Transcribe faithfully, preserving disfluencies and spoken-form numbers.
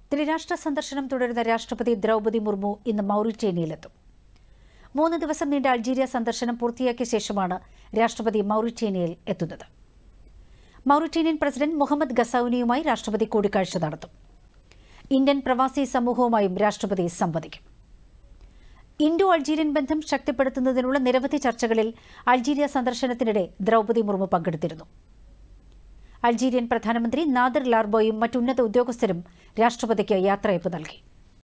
ത്രിരാഷ്ട്ര സന്ദർശനം തുടരുന്ന രാഷ്ട്രപതി ദ്രൗപദി മുർമു ഇന്ന് മൗറിറ്റേനിയയിലെത്തും. മൂന്ന് ദിവസം നീണ്ട അൾജീരിയ സന്ദർശനം പൂർത്തിയാക്കിയ ശേഷമാണ് രാഷ്ട്രപതി മൗറിറ്റേനിയയിൽ എത്തുന്നത്. മൗറിറ്റേനിയൻ പ്രസിഡന്റ് മുഹമ്മദ് ഗസൌനിയുമായി രാഷ്ട്രപതി കൂടിക്കാഴ്ച നടത്തും. ഇന്ത്യൻ പ്രവാസി സമൂഹവുമായും രാഷ്ട്രപതി സംവദിക്കും. ഇൻഡോ അൾജീരിയൻ ബന്ധം ശക്തിപ്പെടുത്തുന്നതിനുള്ള നിരവധി ചർച്ചകളിൽ അൾജീരിയ സന്ദർശനത്തിനിടെ ദ്രൗപദി മുർമു പങ്കെടുത്തിരുന്നു. അൾജീരിയൻ പ്രധാനമന്ത്രി നാദർ ലാർബോയും മറ്റുന്നത ഉദ്യോഗസ്ഥരും രാഷ്ട്രപതിക്ക് യാത്രയയപ്പ് നൽകി.